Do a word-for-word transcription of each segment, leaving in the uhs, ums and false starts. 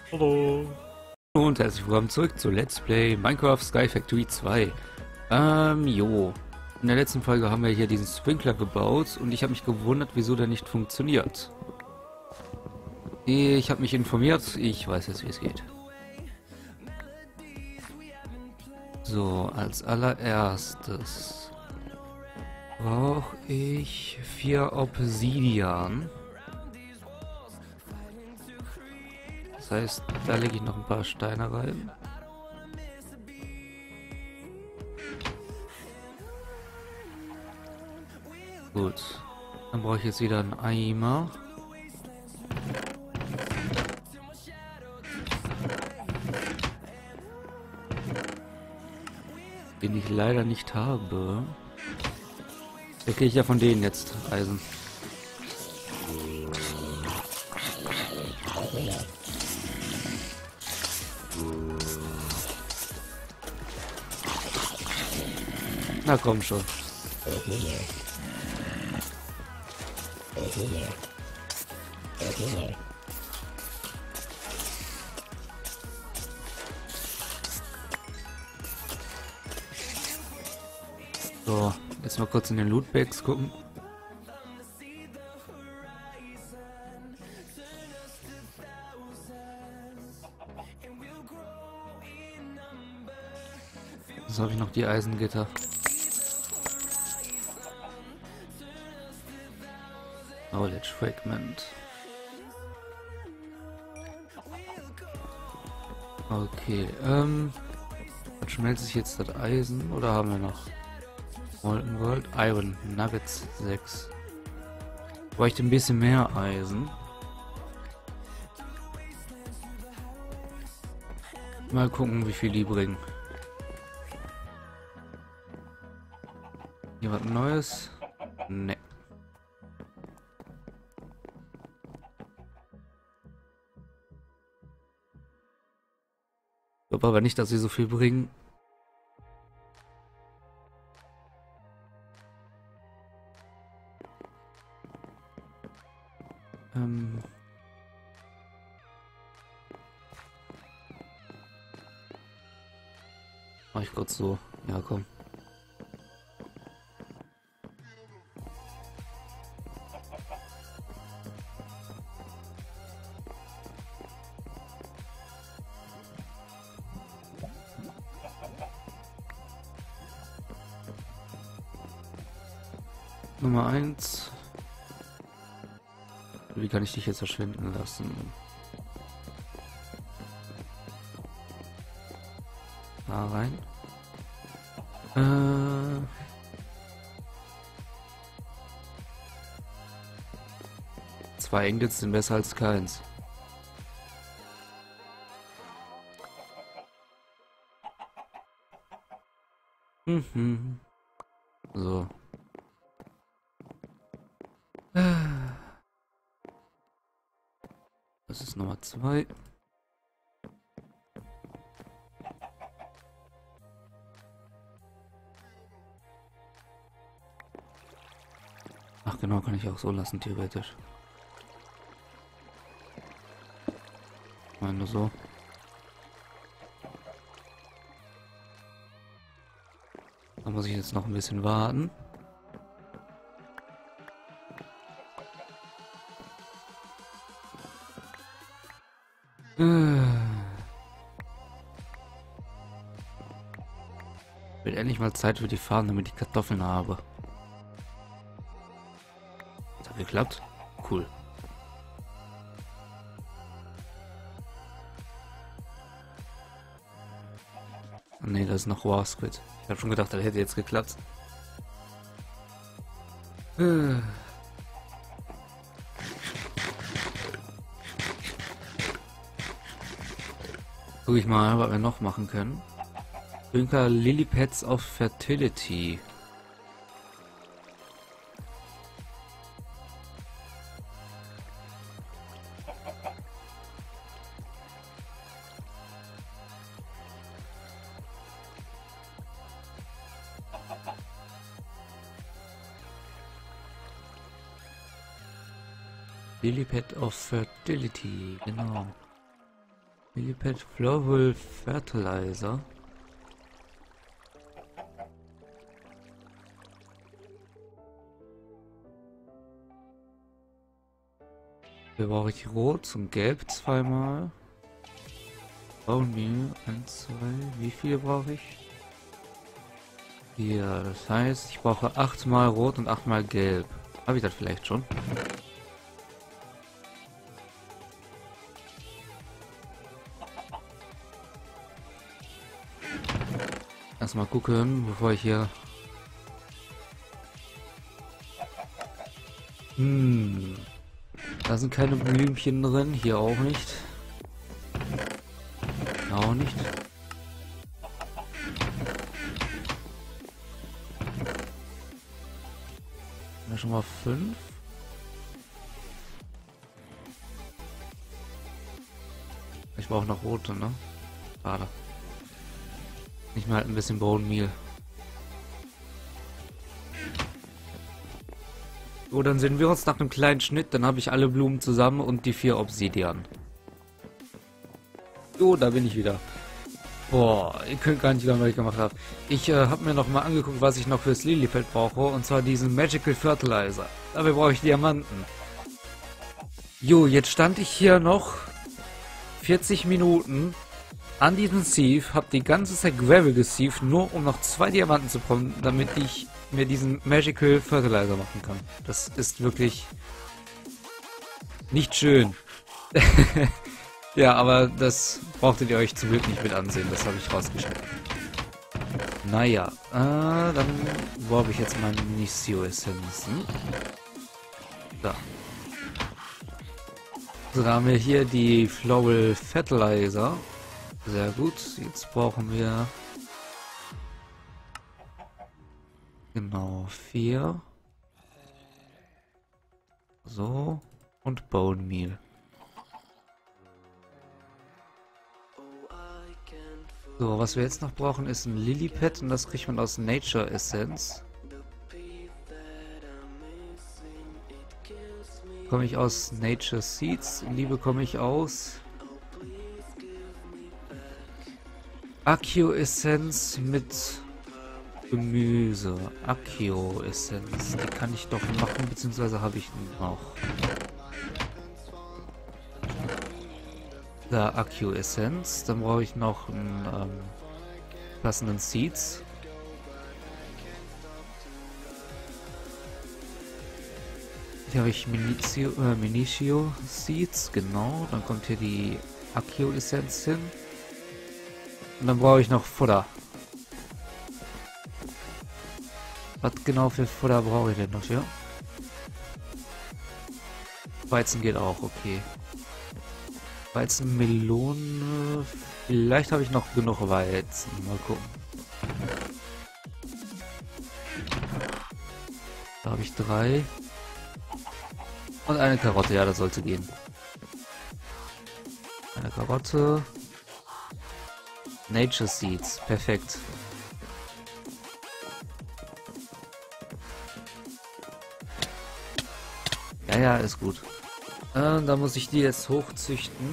Hallo. Und herzlich willkommen zurück zu Let's Play Minecraft Sky Factory zwei. Ähm, jo. In der letzten Folge haben wir hier diesen Sprinkler gebaut und ich habe mich gewundert, wieso der nicht funktioniert. Ich habe mich informiert, ich weiß jetzt, wie es geht. So, als allererstes brauche ich vier Obsidian. Das heißt, da lege ich noch ein paar Steine rein. Gut. Dann brauche ich jetzt wieder einen Eimer. Den ich leider nicht habe. Da kriege ich ja von denen jetzt Eisen. Na komm schon. So, jetzt mal kurz in den Lootbags gucken. Jetzt habe ich noch die Eisengitter. Knowledge Fragment. Okay, ähm. Was schmelzt sich jetzt das Eisen? Oder haben wir noch? Molten Gold, Iron, Nuggets sechs. Bräuchte ein bisschen mehr Eisen. Mal gucken, wie viel die bringen. Hier was Neues? Ne. Ich glaube aber nicht, dass sie so viel bringen. Ähm. Mach ich kurz so. Ja, komm. Nummer eins. Wie kann ich dich jetzt verschwinden lassen? Da rein. Äh. Zwei Ingots sind besser als keins. Mhm. So. Das ist Nummer zwei. Ach genau, kann ich auch so lassen, theoretisch. Ich meine so. Da muss ich jetzt noch ein bisschen warten. Wird endlich mal Zeit für die Farm, damit ich Kartoffeln habe. Das hat geklappt? Cool. Ne, das ist noch War Squid. Ich habe schon gedacht, das hätte jetzt geklappt. Äh. Guck ich mal, was wir noch machen können. Dünker Lilypads of Fertility. Lilypad of Fertility, genau. Lillipad Floral Fertilizer. Hier brauche ich Rot und Gelb zweimal. Bone Meal, eins, zwei. Wie viele brauche ich? Hier, das heißt, ich brauche achtmal Rot und achtmal Gelb. Habe ich das vielleicht schon? Erstmal gucken, bevor ich hier... Hm... Da sind keine Blümchen drin, hier auch nicht. Auch nicht. Ja, schon mal fünf. Ich brauche noch rote, ne? Schade. Nicht mal halt ein bisschen Bone Meal. So, dann sehen wir uns nach einem kleinen Schnitt. Dann habe ich alle Blumen zusammen und die vier Obsidian. So, da bin ich wieder. Boah, ihr könnt gar nicht glauben, was ich gemacht habe. Ich äh, habe mir noch mal angeguckt, was ich noch fürs Lillipad brauche. Und zwar diesen Magical Fertilizer. Dafür brauche ich Diamanten. Jo, jetzt stand ich hier noch vierzig Minuten an diesem Sieve. Habe die ganze Zeit Gravel gesieved, nur um noch zwei Diamanten zu bekommen, damit ich mir diesen Magical Fertilizer machen kann. Das ist wirklich nicht schön. Ja, aber das brauchtet ihr euch zum Glück nicht mit ansehen. Das habe ich rausgeschnitten. Naja, äh, dann brauche ich jetzt meine Minicio-Essenzen. Da. So, da haben wir hier die Floral Fertilizer. Sehr gut. Jetzt brauchen wir... Genau, vier. So. Und Bone Meal. So, was wir jetzt noch brauchen, ist ein Lillipad und das kriegt man aus Nature Essence. Komme ich aus Nature Seeds, die bekomme ich aus Accio Essenz mit Gemüse. Accio Essenz, die kann ich doch machen, beziehungsweise habe ich noch. Da Accio Essenz, dann brauche ich noch einen ähm, passenden Seeds. Hier habe ich Minicio, äh, Minicio Seeds, genau. Dann kommt hier die Accio Essenz hin. Und dann brauche ich noch Futter. Was genau für Futter brauche ich denn noch hier? Weizen geht auch, okay. Weizen, Melone. Vielleicht habe ich noch genug Weizen. Mal gucken. Da habe ich drei. Und eine Karotte, ja, das sollte gehen. Eine Karotte. Nature Seeds, perfekt. Ja, ja, ist gut. Äh, da muss ich die jetzt hochzüchten.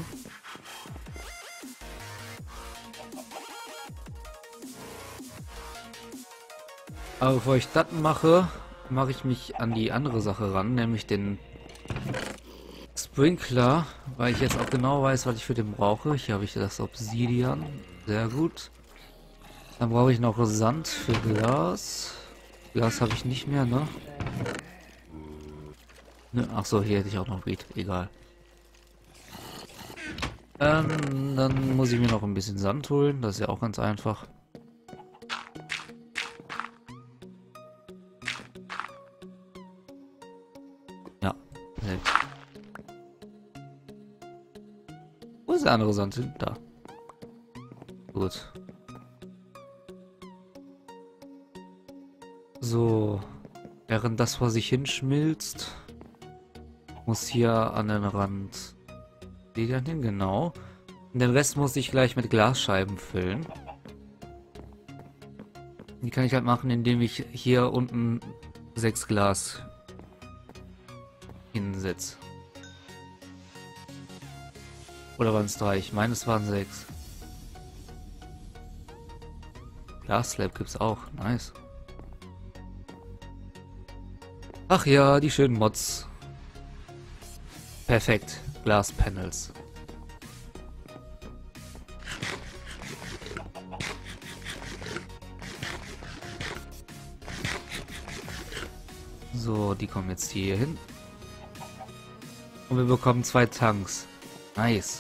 Aber bevor ich das mache, mache ich mich an die andere Sache ran, nämlich den Sprinkler, weil ich jetzt auch genau weiß, was ich für den brauche. Hier habe ich das Obsidian. Sehr gut. Dann brauche ich noch Sand für Glas. Glas habe ich nicht mehr, ne? ne ach so, hier hätte ich auch noch Reed. Egal. Ähm, dann muss ich mir noch ein bisschen Sand holen. Das ist ja auch ganz einfach. Ja. Wo ist der andere Sand hin? Da. Gut. So. Während das vor sich hinschmilzt, muss hier an den Rand die dann hin, genau. Und den Rest muss ich gleich mit Glasscheiben füllen. Die kann ich halt machen, indem ich hier unten sechs Glas hinsetze. Oder waren es drei? Ich meine, es waren sechs. Glass Slab gibt's auch. Nice. Ach ja, die schönen Mods. Perfekt. Glass Panels. So, die kommen jetzt hier hin. Und wir bekommen zwei Tanks. Nice.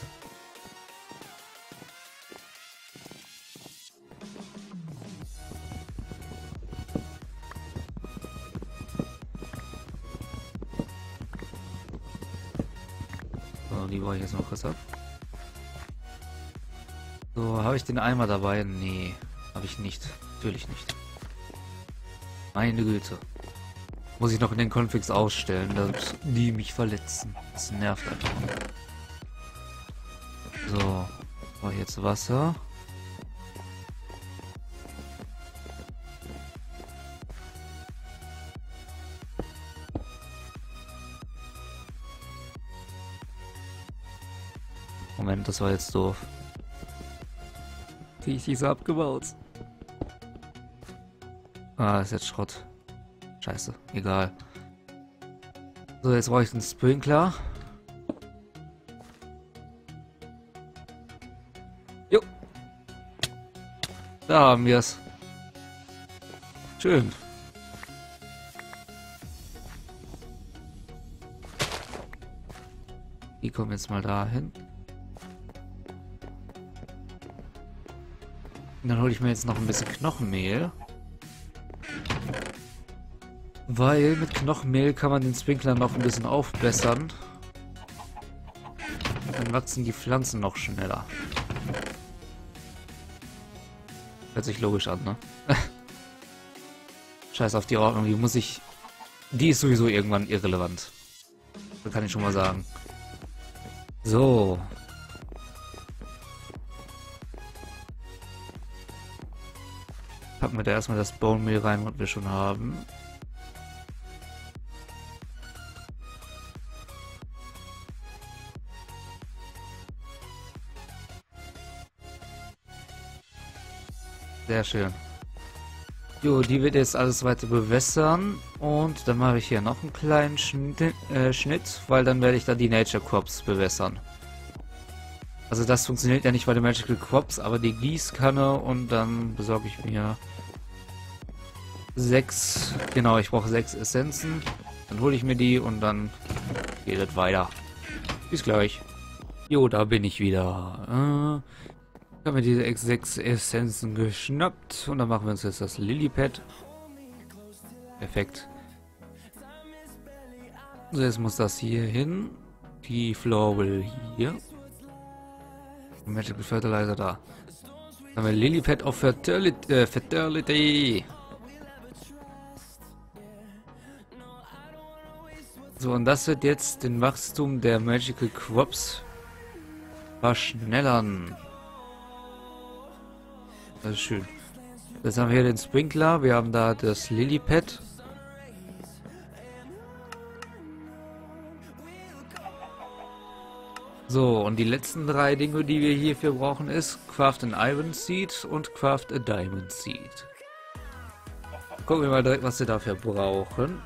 So, die baue ich jetzt noch kurz ab. So, habe ich den Eimer dabei? Nee, habe ich nicht. Natürlich nicht. Meine Güte. Muss ich noch in den Configs ausstellen, dass die mich verletzen. Das nervt einfach. So, so jetzt Wasser. Moment, das war jetzt doof. Krieg ich diese abgebaut? Ah, ist jetzt Schrott. Scheiße, egal. So, jetzt brauche ich einen Sprinkler. Jo. Da haben wir es. Schön. Die kommen jetzt mal dahin. Und dann hole ich mir jetzt noch ein bisschen Knochenmehl. Weil mit Knochenmehl kann man den Sprinkler noch ein bisschen aufbessern. Dann wachsen die Pflanzen noch schneller. Hört sich logisch an, ne? Scheiß auf die Ordnung, die muss ich... Die ist sowieso irgendwann irrelevant. Das kann ich schon mal sagen. So. Packen wir da erstmal das Bone Meal rein, was wir schon haben. Sehr schön. Jo, die wird jetzt alles weiter bewässern. Und dann mache ich hier noch einen kleinen Schnitt, äh, Schnitt, weil dann werde ich da die Nature Crops bewässern. Also das funktioniert ja nicht bei den Magical Crops, aber die Gießkanne und dann besorge ich mir sechs, genau, ich brauche sechs Essenzen. Dann hole ich mir die und dann geht es weiter. Bis gleich. Jo, da bin ich wieder. Äh, haben wir diese sechs Essenzen geschnappt und dann machen wir uns jetzt das Lilypad. Perfekt. So, jetzt muss das hier hin. Die Floral hier. Und Magical Fertilizer da. Dann haben wir Lilypad auf Fertility. Äh, Fertility. So, und das wird jetzt den Wachstum der Magical Crops verschnellern. Das ist schön. Jetzt haben wir hier den Sprinkler, wir haben da das Lilypad. So, und die letzten drei Dinge, die wir hierfür brauchen, ist Craft an Iron Seed und Craft a Diamond Seed. Gucken wir mal direkt, was wir dafür brauchen.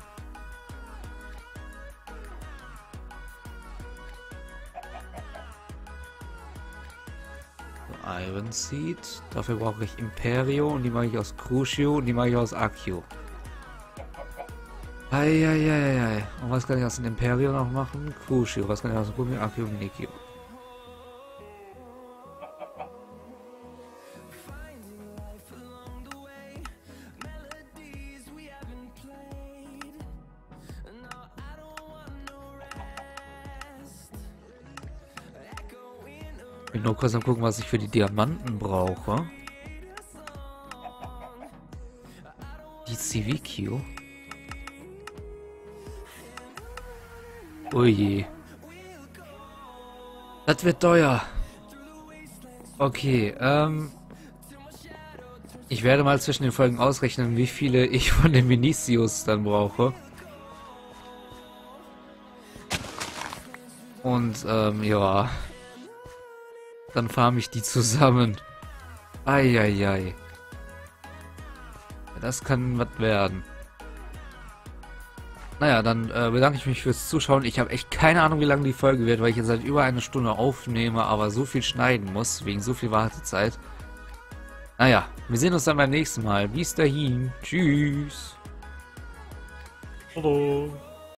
Iron Seed. Dafür brauche ich Imperio und die mache ich aus Crucio und die mache ich aus Accio. Eieieiei. Und was kann ich aus dem Imperio noch machen? Crucio. Was kann ich aus dem Crucio? Accio und Minikio. Ich bin nur kurz am gucken, was ich für die Diamanten brauche. Die C V Q. Oh je. Das wird teuer. Okay, ähm... ich werde mal zwischen den Folgen ausrechnen, wie viele ich von den Vinicius dann brauche. Und, ähm, ja... dann farm ich die zusammen. Eieiei. Das kann was werden. Naja, dann äh, bedanke ich mich fürs Zuschauen. Ich habe echt keine Ahnung, wie lange die Folge wird, weil ich jetzt seit über eine Stunde aufnehme, aber so viel schneiden muss, wegen so viel Wartezeit. Naja, wir sehen uns dann beim nächsten Mal. Bis dahin. Tschüss. Hallo.